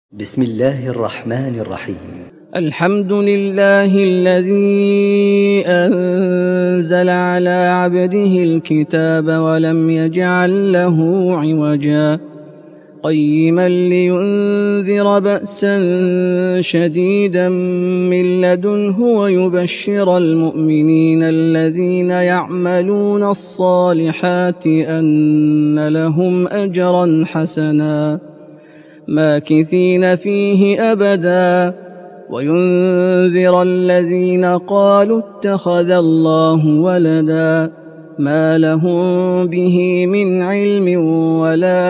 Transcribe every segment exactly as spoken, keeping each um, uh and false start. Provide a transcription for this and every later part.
بسم الله الرحمن الرحيم. الحمد لله الذي أنزل على عبده الكتاب ولم يجعل له عوجا قيما لينذر بأسا شديدا من لدنه ويبشر المؤمنين الذين يعملون الصالحات أن لهم أجرا حسنا ماكثين فيه أبدا وينذر الذين قالوا اتخذ الله ولدا ما لهم به من علم ولا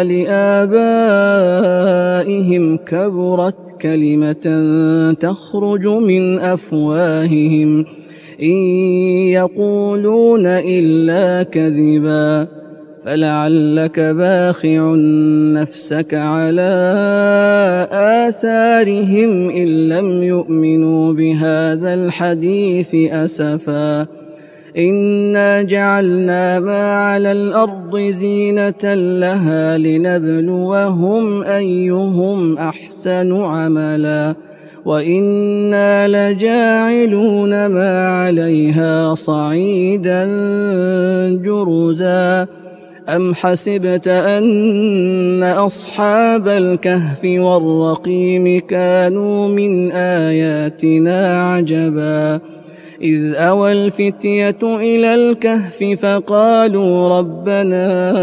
لآبائهم كبرت كلمة تخرج من أفواههم إن يقولون إلا كذبا فلعلك باخع نفسك على آثارهم إن لم يؤمنوا بهذا الحديث أسفا إنا جعلنا ما على الأرض زينة لها لنبلوهم أيهم أحسن عملا وإنا لجاعلون ما عليها صعيدا جرزا أم حسبت أن أصحاب الكهف والرقيم كانوا من آياتنا عجبا إذ أوى الفتية إلى الكهف فقالوا ربنا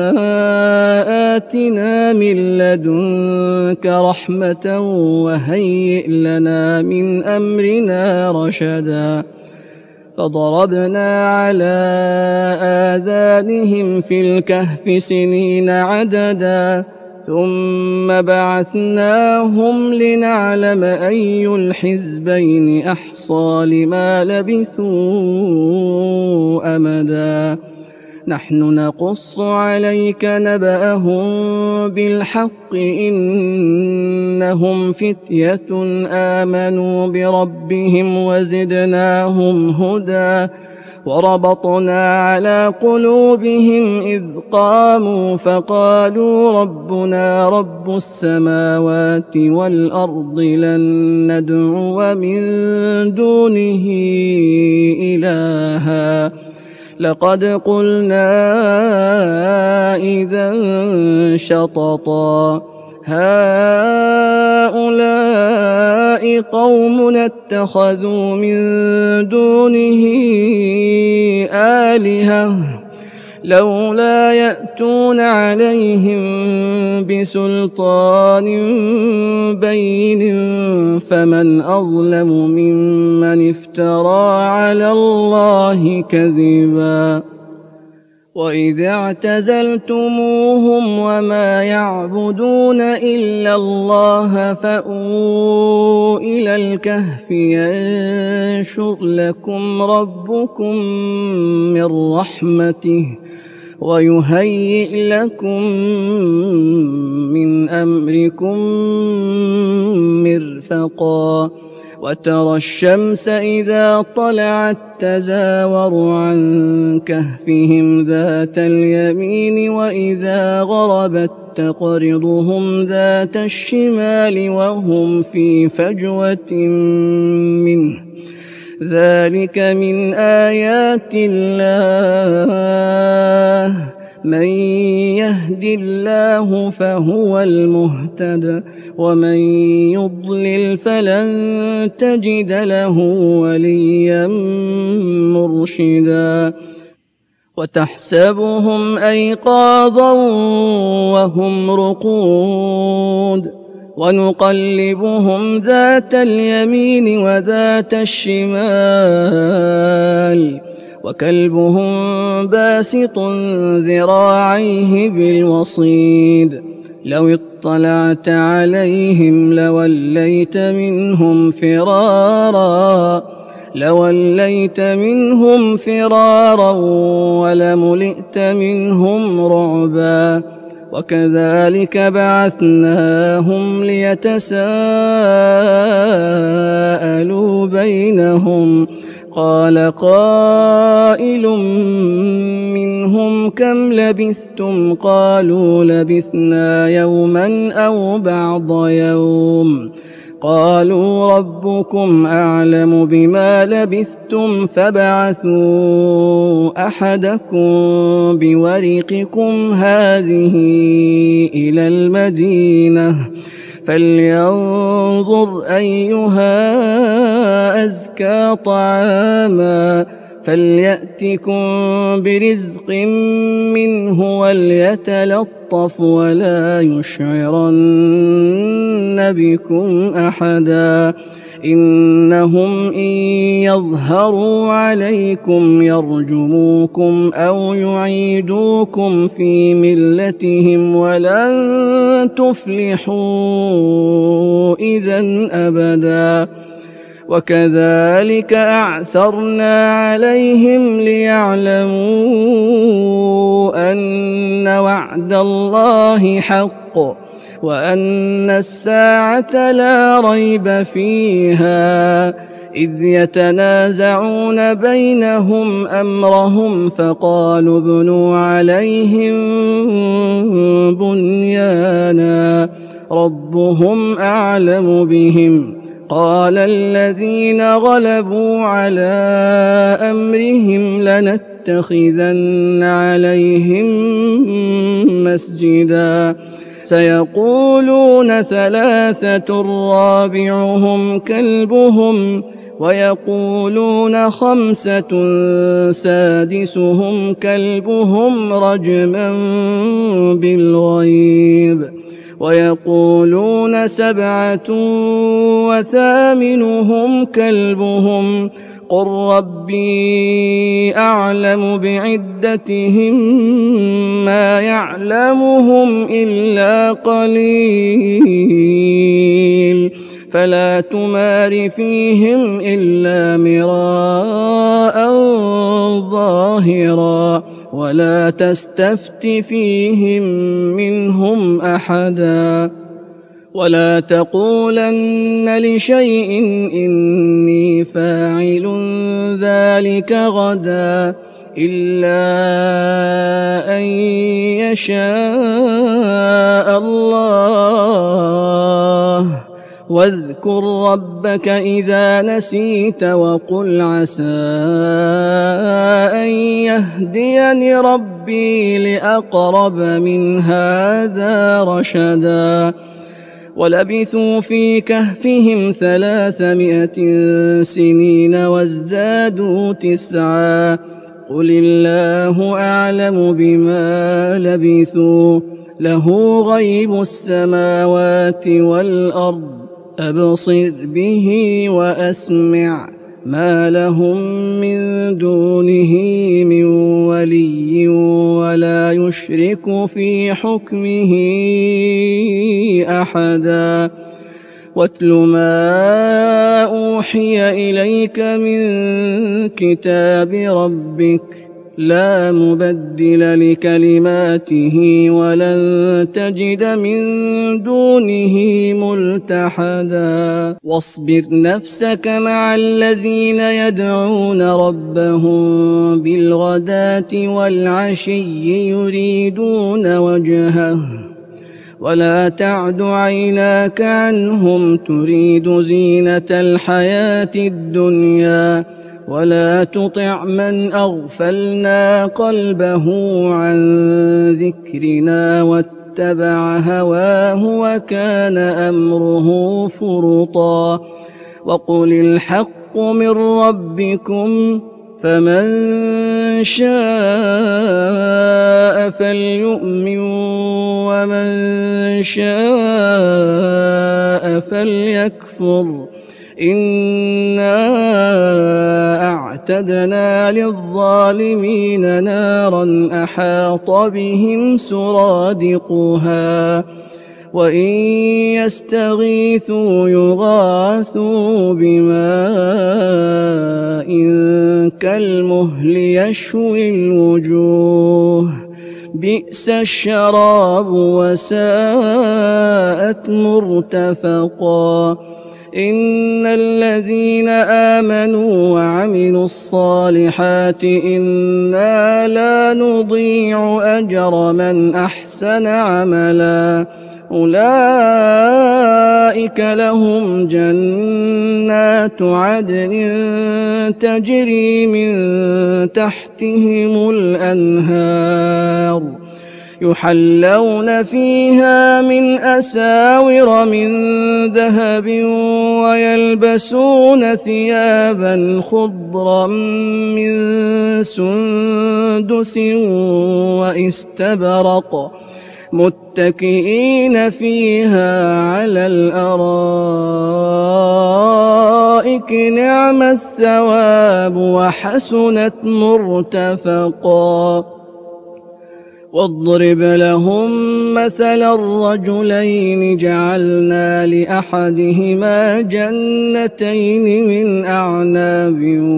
آتنا من لدنك رحمة وهيئ لنا من أمرنا رشدا فضربنا على آذانهم في الكهف سنين عددا ثم بعثناهم لنعلم أي الحزبين أحصى لما لبثوا أمدا نحن نقص عليك نبأهم بالحق إنهم فتية آمنوا بربهم وزدناهم هدى وربطنا على قلوبهم إذ قاموا فقالوا ربنا رب السماوات والأرض لن ندعو من دونه إلها لقد قلنا إذا شططا هؤلاء قوم اتخذوا من دونه آلهة لولا يأتون عليهم بسلطان بين فمن أظلم ممن افترى على الله كذبا وإذ اعتزلتموهم وما يعبدون إلا الله فأووا إلى الكهف ينشر لكم ربكم من رحمته ويهيئ لكم من أمركم مرفقا وترى الشمس إذا طلعت تزاور عن كهفهم ذات اليمين وإذا غربت تقرضهم ذات الشمال وهم في فجوة منه ذلك من آيات الله من يهد الله فهو المهتد ومن يضلل فلن تجد له وليا مرشدا وتحسبهم أيقاظا وهم رقود ونقلبهم ذات اليمين وذات الشمال وكلبهم باسط ذراعيه بالوصيد لو اطلعت عليهم لوليت منهم فرارا لوليت منهم فرارا ولملئت منهم رعبا وكذلك بعثناهم ليتساءلوا بينهم قال قائل منهم كم لبثتم قالوا لبثنا يوما أو بعض يوم قالوا ربكم أعلم بما لبثتم فابعثوا أحدكم بورقكم هذه إلى المدينة فلينظر أيها أزكى طعاما فليأتكم برزق منه وليتلطف ولا يشعرن بكم أحدا إنهم إن يظهروا عليكم يرجموكم أو يعيدوكم في ملتهم ولن تفلحوا إذا أبدا وكذلك أعثرنا عليهم ليعلموا أن وعد الله حق وأن الساعة لا ريب فيها إذ يتنازعون بينهم أمرهم فقالوا ابنوا عليهم بنيانا ربهم أعلم بهم قال الذين غلبوا على أمرهم لنتخذن عليهم مسجدا سيقولون ثلاثة رابعهم كلبهم ويقولون خمسة سادسهم كلبهم رجما بالغيب ويقولون سبعة وثامنهم كلبهم قل ربي أعلم بعدتهم ما يعلمهم إلا قليل فلا تمار فيهم إلا مراء ظاهرا ولا تستفت فيهم منهم أحدا ولا تقولن لشيء إني فاعل ذلك غدا إلا أن يشاء الله واذكر ربك إذا نسيت وقل عسى أن يهديني ربي لأقرب من هذا رشدا ولبثوا في كهفهم ثلاثمائة سنين وازدادوا تسعا قل الله أعلم بما لبثوا له غيب السماوات والأرض أبصر به وأسمع ما لهم من دونه من ولي ولا يشرك في حكمه أحدا واتل ما أوحي إليك من كتاب ربك لا مبدل لكلماته ولن تجد من دونه ملتحدا واصبر نفسك مع الذين يدعون ربهم بالغداة والعشي يريدون وجهه ولا تعد عيناك عنهم تريد زينة الحياة الدنيا ولا تطع من أغفلنا قلبه عن ذكرنا واتبع هواه وكان أمره فرطا وقل الحق من ربكم فمن شاء فليؤمن ومن شاء فليكفر إنا أعتدنا للظالمين نارا أحاط بهم سرادقها وإن يستغيثوا يغاثوا بماء كالمهل يشوي الوجوه بئس الشراب وساءت مرتفقا إن الذين آمنوا وعملوا الصالحات إنا لا نضيع أجر من أحسن عملا أولئك لهم جنات عدن تجري من تحتهم الأنهار يحلون فيها من أساور من ذهب ويلبسون ثيابا خضرا من سندس واستبرق متكئين فيها على الأرائك نعم الثواب وحسنت مرتفقا واضرب لهم مثلا الرجلين جعلنا لأحدهما جنتين من أعناب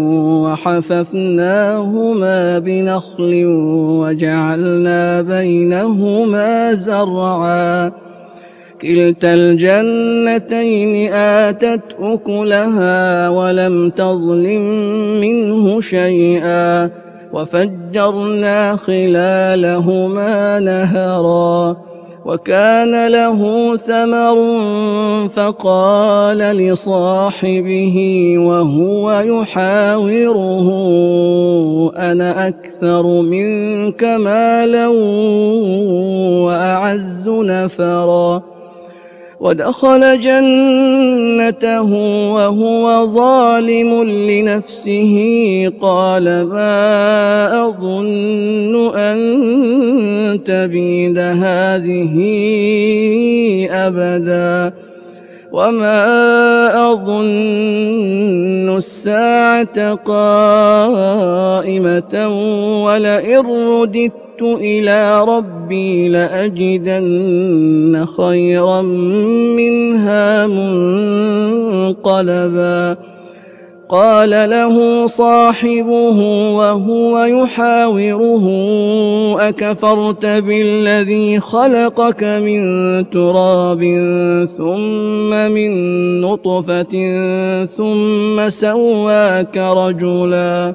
وحففناهما بنخل وجعلنا بينهما زرعا كلتا الجنتين آتت أكلها ولم تظلم منه شيئا وفجرنا خلالهما نهرا وكان له ثمر فقال لصاحبه وهو يحاوره أنا أكثر منك مالا وأعز نفرا ودخل جنته وهو ظالم لنفسه قال ما أظن أن تبيد هذه أبدا وما أظن الساعة قائمة ولئن رددت إلى ربي لأجدن خيرا منها منقلبا قال له صاحبه وهو يحاوره أكفرت بالذي خلقك من تراب ثم من نطفة ثم سواك رجلا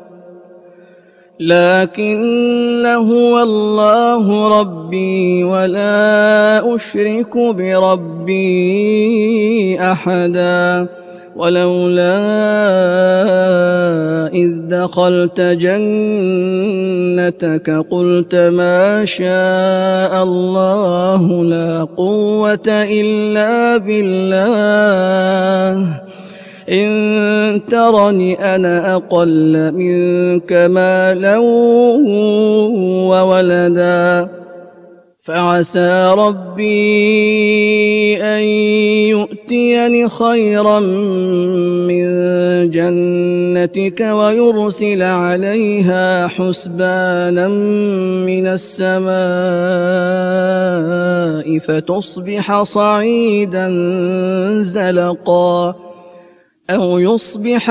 لكن هو الله ربي ولا أشرك بربي أحدا ولولا إذ دخلت جنتك قلت ما شاء الله لا قوة إلا بالله إن ترني أنا أقل منك مالا وولدا فعسى ربي أن يؤتيني خيرا من جنتك ويرسل عليها حسبانا من السماء فتصبح صعيدا زلقا أو يصبح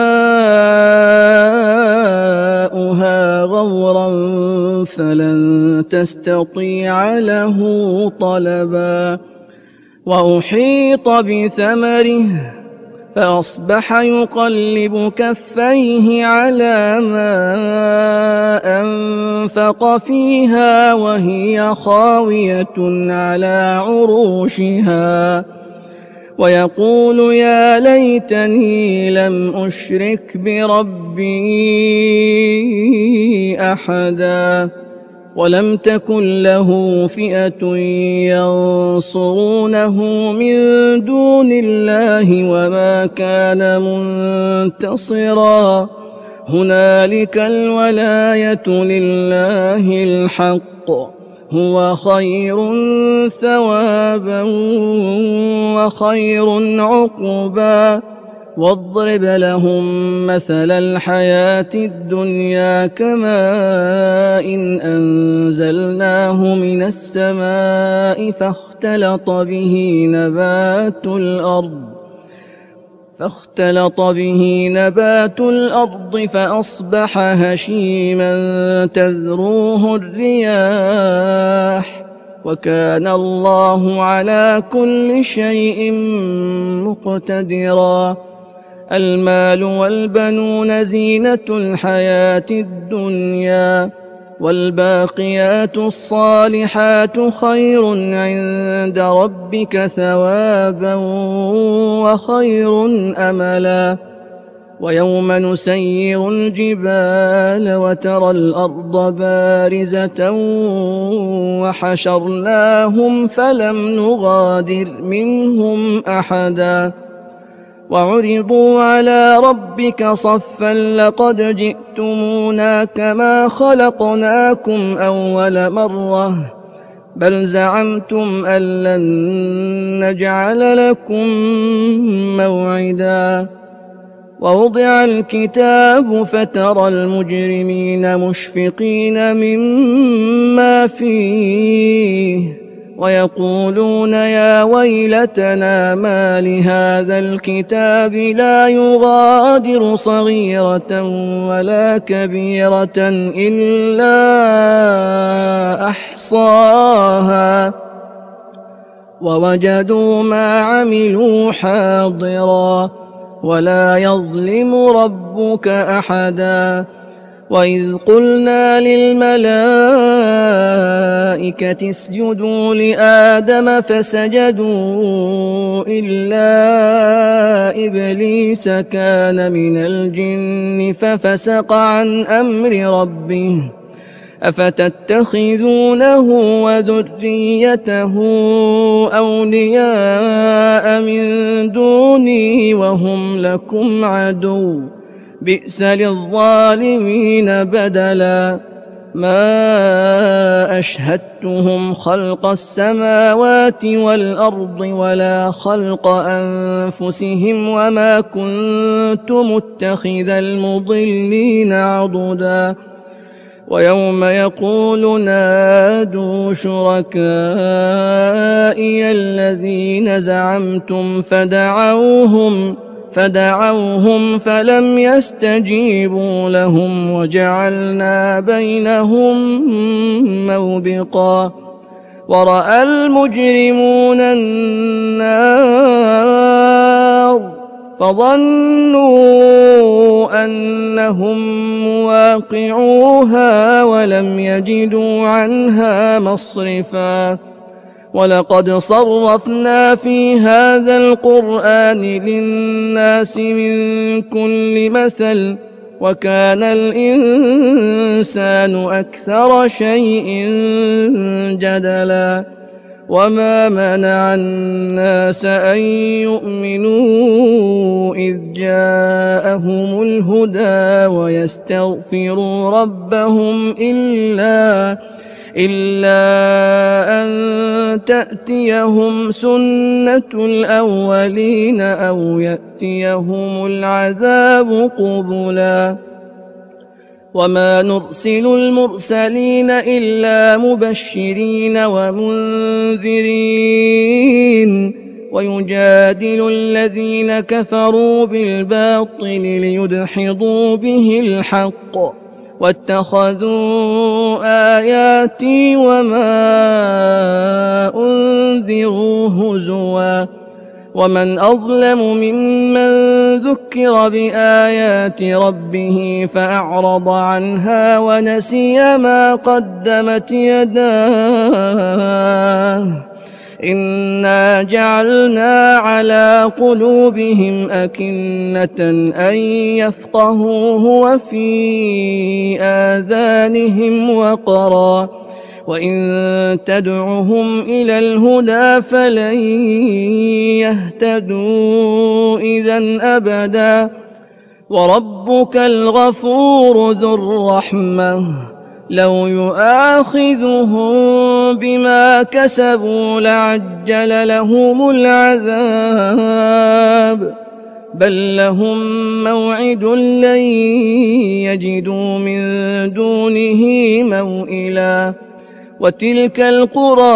ماؤها غورا فلن تستطيع له طلبا وأحيط بثمره فأصبح يقلب كفيه على ما أنفق فيها وهي خاوية على عروشها ويقول يا ليتني لم أشرك بربي أحدا ولم تكن له فئة ينصرونه من دون الله وما كان منتصرا هنالك الولاية لله الحق هو خير ثوابا وخير عقبا واضرب لهم مثل الحياة الدنيا كماء إن أنزلناه من السماء فاختلط به نبات الأرض فاختلط به نبات الأرض فأصبح هشيما تذروه الرياح وكان الله على كل شيء مقتدرا. المال والبنون زينة الحياة الدنيا والباقيات الصالحات خير عند ربك ثوابا وخير أملا. ويوم نسير الجبال وترى الأرض بارزة وحشرناهم فلم نغادر منهم أحدا وعرضوا على ربك صفا لقد جئتمونا كما خلقناكم أول مرة بل زعمتم أن لن نجعل لكم موعدا. ووضع الكتاب فترى المجرمين مشفقين مما فيه ويقولون يا ويلتنا ما لهذا الكتاب لا يغادر صغيرة ولا كبيرة إلا أحصاها ووجدوا ما عملوا حاضرا ولا يظلم ربك أحدا. وإذ قلنا للملائكة اسجدوا لآدم فسجدوا إلا إبليس كان من الجن ففسق عن أمر ربه أفتتخذونه وذريته أولياء من دوني وهم لكم عدو بئس للظالمين بدلا. ما أشهدتهم خلق السماوات والأرض ولا خلق أنفسهم وما كنت متخذ المضلين عضدا. ويوم يقول نادوا شركائي الذين زعمتم فدعوهم فدعوهم فلم يستجيبوا لهم وجعلنا بينهم موبقا. ورأى المجرمون النار فظنوا أنهم مواقعوها ولم يجدوا عنها مصرفا. ولقد صرفنا في هذا القرآن للناس من كل مثل وكان الإنسان أكثر شيء جدلا. وما منع الناس أن يؤمنوا إذ جاءهم الهدى ويستغفروا ربهم إلا إلا أن تأتيهم سنة الأولين أو يأتيهم العذاب قبلا. وما نرسل المرسلين إلا مبشرين ومنذرين ويجادل الذين كفروا بالباطل ليدحضوا به الحق واتخذوا آياتي وما أنذروا هزوا. ومن أظلم ممن ذكر بآيات ربه فأعرض عنها ونسي ما قدمت يداه إنا جعلنا على قلوبهم أكنة أن يفقهوه وفي آذانهم وقرا وإن تدعهم إلى الهدى فلن يهتدوا إذا أبدا. وربك الغفور ذو الرحمة لو يؤاخذهم بما كسبوا لعجل لهم العذاب بل لهم موعد لن يجدوا من دونه موئلا. وتلك القرى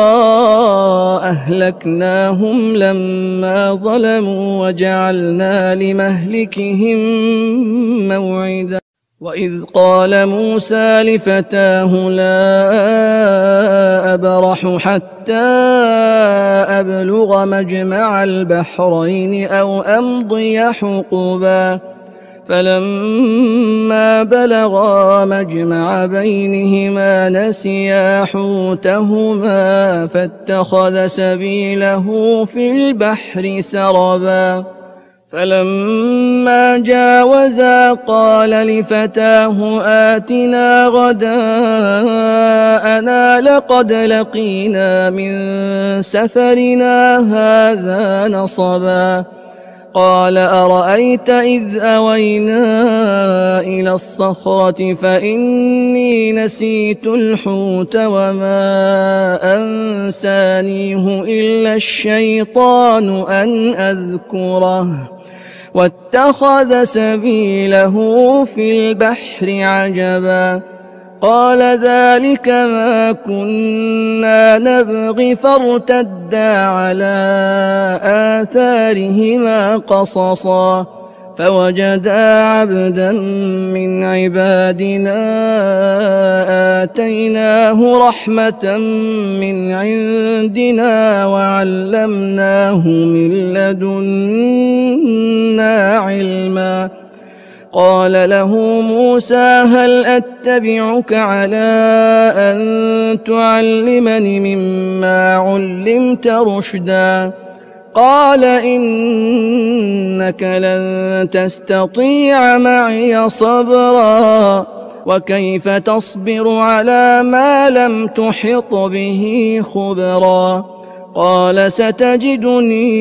أهلكناهم لما ظلموا وجعلنا لمهلكهم موعدا وإذ قال موسى لفتاه لا أبرح حتى أبلغ مجمع البحرين أو أمضي حقبا فلما بلغا مجمع بينهما نسيا حوتهما فاتخذ سبيله في البحر سربا فلما جاوزا قال لفتاه آتنا غداءنا لقد لقينا من سفرنا هذا نصبا قال أرأيت إذ أوينا إلى الصخرة فإني نسيت الحوت وما أنسانيه إلا الشيطان أن أذكره واتخذ سبيله في البحر عجبا قال ذلك ما كنا نبغي فارتدا على آثارهما قصصا فوجدا عبدا من عبادنا آتيناه رحمة من عندنا وعلمناه من لدنا علما قال له موسى هل أتبعك على أن تعلمني مما علمت رشدا قال إنك لن تستطيع معي صبرا وكيف تصبر على ما لم تحط به خبرا قال ستجدني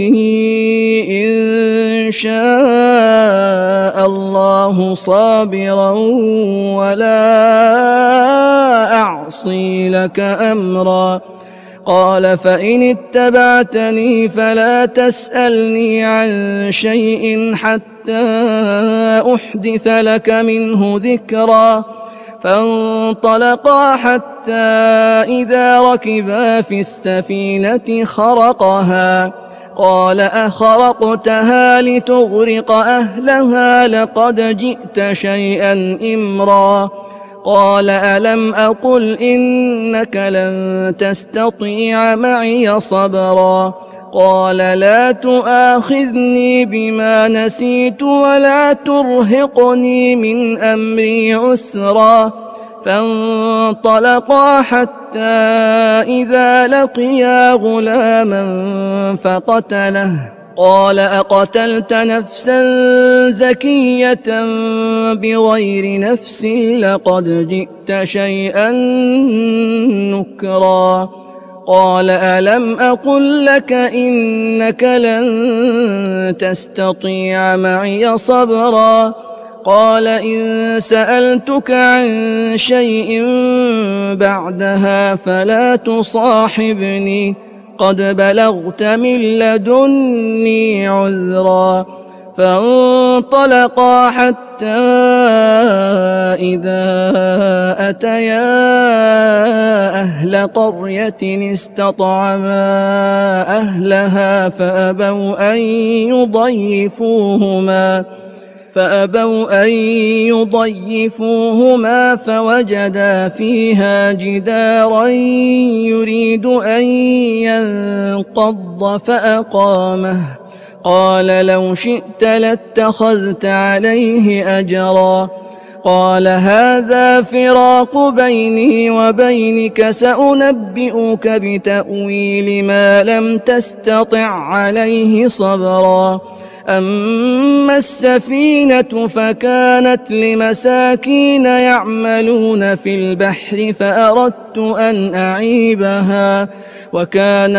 إن شاء الله صابرا ولا أعصي لك أمرا قال فإن اتبعتني فلا تسألني عن شيء حتى أحدث لك منه ذكرا فانطلقا حتى إذا ركبا في السفينة خرقها قال أخرقتها لتغرق أهلها لقد جئت شيئا إمرا قال ألم أقل إنك لن تستطيع معي صبرا قال لا تؤاخذني بما نسيت ولا ترهقني من أمري عسرا فانطلقا حتى إذا لقيا غلاما فقتله قال أقتلت نفسا زكية بغير نفس لقد جئت شيئا نكرا قال ألم أقل لك إنك لن تستطيع معي صبرا قال إن سألتك عن شيء بعدها فلا تصاحبني قد بلغت من لدني عذرا فانطلقا حتى إذا أتيا أهل قرية استطعما أهلها فأبوا أن يضيفوهما فأبوا أن يضيفوهما فوجدا فيها جدارا يريد أن ينقض فأقامه قال لو شئت لاتخذت عليه أجرا قال هذا فراق بيني وبينك سأنبئك بتأويل ما لم تستطع عليه صبرا أما السفينة فكانت لمساكين يعملون في البحر فأردت أن أعيبها وكان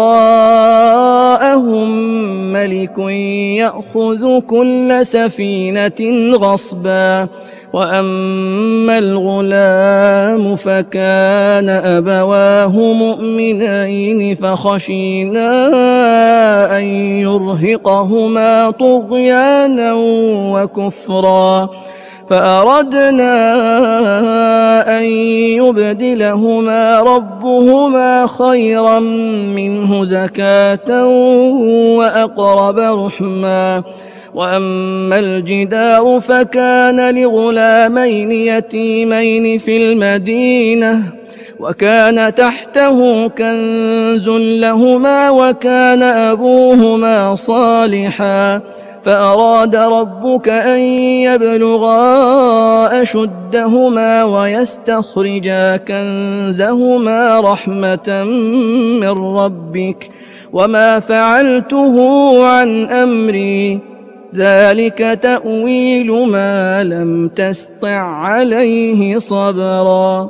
وراءهم ملك يأخذ كل سفينة غصبا وأما الغلام فكان أبواه مؤمنين فخشينا أن يرهقهما طغيانا وكفرا فأردنا أن يبدلهما ربهما خيرا منه زكاة وأقرب رحما. وأما الجدار فكان لغلامين يتيمين في المدينة وكان تحته كنز لهما وكان أبوهما صالحا فأراد ربك أن يبلغا أشدهما ويستخرجا كنزهما رحمة من ربك وما فعلته عن أمري ذلك تأويل ما لم تسطع عليه صبرا.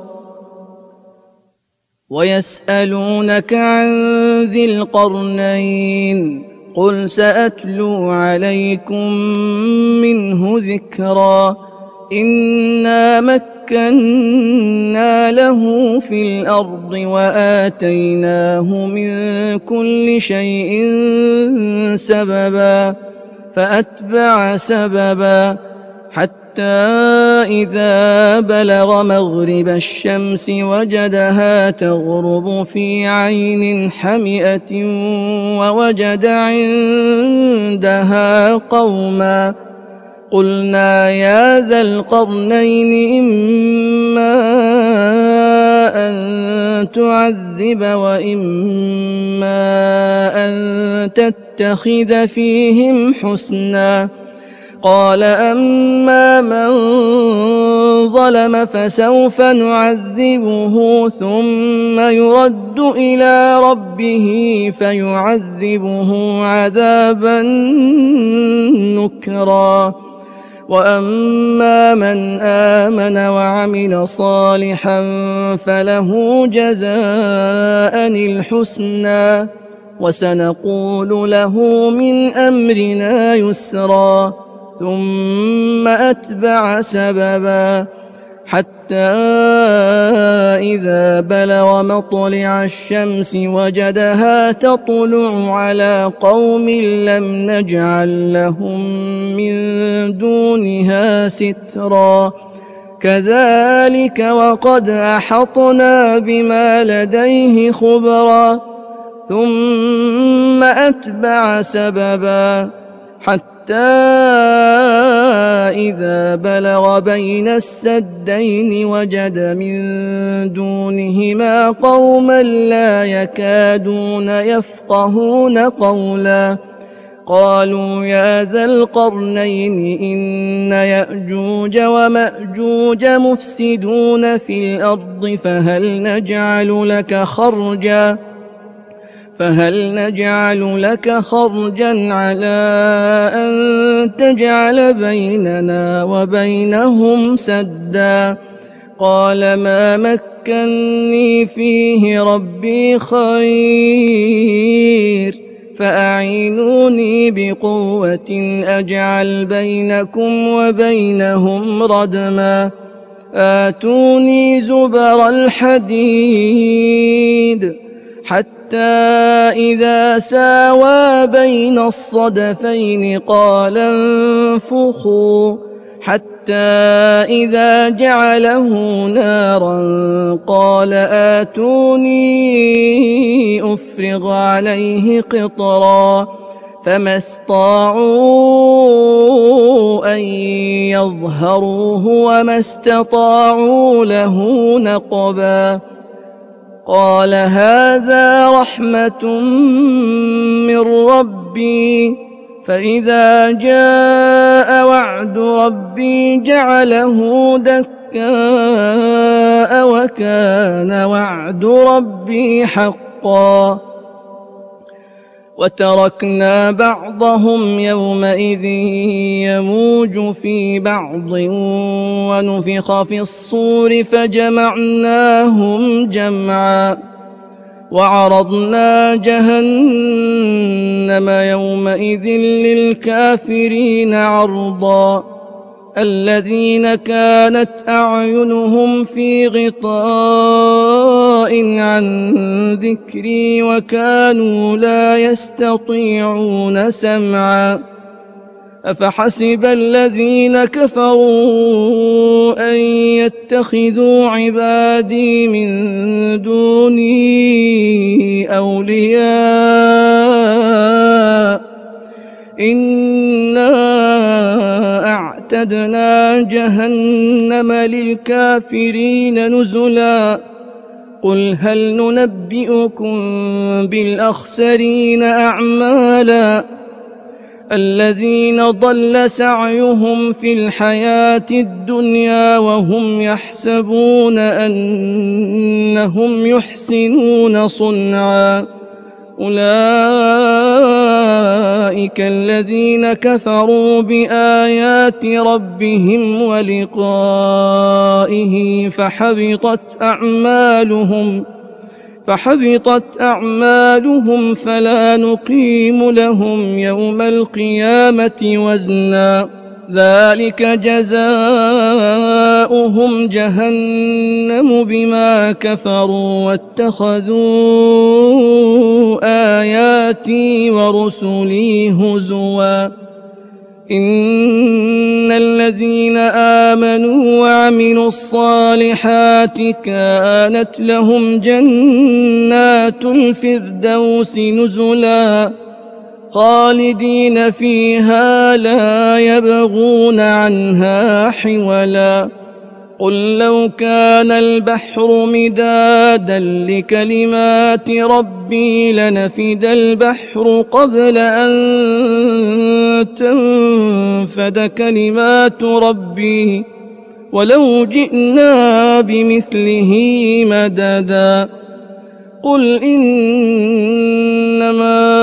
ويسألونك عن ذي القرنين قل سأتلو عليكم منه ذكرا. إنا مكنا له في الأرض وآتيناه من كل شيء سببا فأتبع سببا حتى إذا بلغ مغرب الشمس وجدها تغرب في عين حمئة ووجد عندها قوما قلنا يا ذا القرنين إما أن تعذب وإما أن تتخذ فيهم حسنا. قال أما من ظلم فسوف نعذبه ثم يرد إلى ربه فيعذبه عذابا نكرا. وأما من آمن وعمل صالحا فله جزاء الحسنى وسنقول له من أمرنا يسرا. ثم أتبع سببا حتى إذا بلغ مطلع الشمس وجدها تطلع على قوم لم نجعل لهم من دونها سترا. كذلك وقد أحطنا بما لديه خبرا. ثم أتبع سببا حتى حتى إذا بلغ بين السدين وجد من دونهما قوما لا يكادون يفقهون قولا. قالوا يا ذا القرنين إن يأجوج ومأجوج مفسدون في الأرض فهل نجعل لك خرجا فهل نجعل لك خرجا على أن تجعل بيننا وبينهم سدا. قال ما مكني فيه ربي خير فأعينوني بقوة أجعل بينكم وبينهم ردما. آتوني زبر الحديد حتى إذا ساوى بين الصدفين قال انفخوا حتى إذا جعله نارا قال آتوني أفرغ عليه قطرا. فما استطاعوا أن يظهروه وما استطاعوا له نقبا. قال هذا رحمة من ربي فإذا جاء وعد ربي جعله دكاء وكان وعد ربي حقا. وتركنا بعضهم يومئذ يموج في بعض ونفخ في الصور فجمعناهم جمعا. وعرضنا جهنم يومئذ للكافرين عرضا. الذين كانت أعينهم في غطاء عن ذكري وكانوا لا يستطيعون سمعا. أفحسب الذين كفروا أن يتخذوا عبادي من دوني أولياء إنا أعتدنا جهنم للكافرين نزلا قل هل ننبئكم بالأخسرين أعمالا الذين ضل سعيهم في الحياة الدنيا وهم يحسبون أنهم يحسنون صنعا أولئك الذين كفروا بآيات ربهم ولقائه فحبطت أعمالهم فحبطت أعمالهم فلا نقيم لهم يوم القيامة وزنا ذلك جزاؤهم جهنم بما كفروا واتخذوا آياتي ورسلي هزوا إن الذين آمنوا وعملوا الصالحات كانت لهم جنات الفردوس نزلا خالدين فيها لا يبغون عنها حولا قل لو كان البحر مدادا لكلمات ربي لنفد البحر قبل أن تنفد كلمات ربي ولو جئنا بمثله مددا قل إنما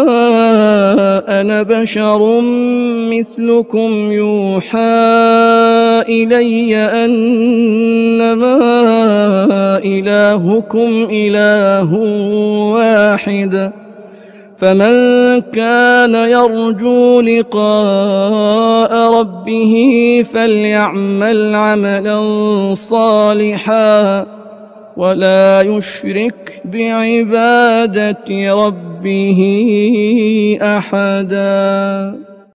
أنا بشر مثلكم يوحى إلي أنما إلهكم إله واحد فمن كان يرجو لقاء ربه فليعمل عملا صالحا ولا يشرك بعبادة ربه أحدا.